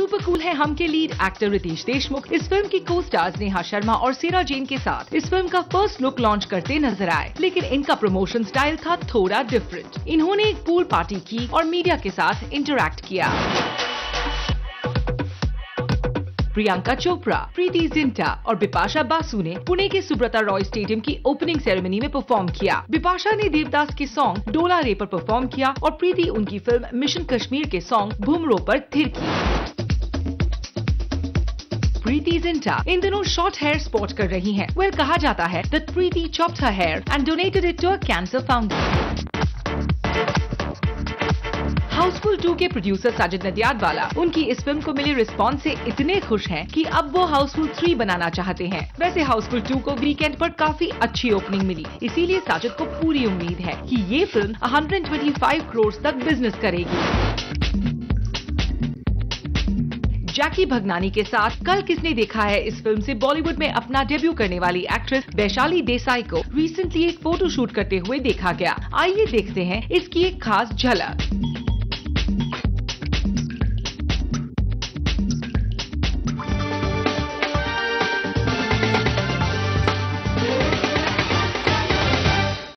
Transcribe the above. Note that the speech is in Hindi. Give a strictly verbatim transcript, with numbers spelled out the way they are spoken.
सुपर कूल है हम के लीड एक्टर रितेश देशमुख इस फिल्म की को स्टार्स नेहा शर्मा और सेरा जैन के साथ इस फिल्म का फर्स्ट लुक लॉन्च करते नजर आए, लेकिन इनका प्रमोशन स्टाइल था थोड़ा डिफरेंट। इन्होंने एक पूल पार्टी की और मीडिया के साथ इंटरैक्ट किया। प्रियंका चोपड़ा, प्रीति जिंटा और बिपाशा बासु ने पुणे के सुब्रता रॉय स्टेडियम की ओपनिंग सेरेमनी में परफॉर्म किया। बिपाशा ने देवदास के सॉन्ग डोला रे पर परफॉर्म किया और प्रीति उनकी फिल्म मिशन कश्मीर के सॉन्ग भूमरो पर थिरकी। प्रीति जिंटा इन दिनों शॉर्ट हेयर स्पोर्ट कर रही हैं। वेल कहा जाता है that Preeti chopped her hair and donated it to a cancer foundation। Housefull two के प्रोड्यूसर साजिद नदियादवाला उनकी इस फिल्म को मिले रिस्पॉन्स से इतने खुश हैं कि अब वो हाउसफुल थ्री बनाना चाहते हैं। वैसे हाउसफुल टू को वीकेंड पर काफी अच्छी ओपनिंग मिली, इसीलिए साजिद को पूरी उम्मीद है कि ये फिल्म एक सौ पच्चीस करोड़ तक बिजनेस करेगी। जैकी भगनानी के साथ कल किसने देखा है इस फिल्म से बॉलीवुड में अपना डेब्यू करने वाली एक्ट्रेस वैशाली देसाई को रिसेंटली एक फोटोशूट करते हुए देखा गया। आइए देखते हैं इसकी एक खास झलक।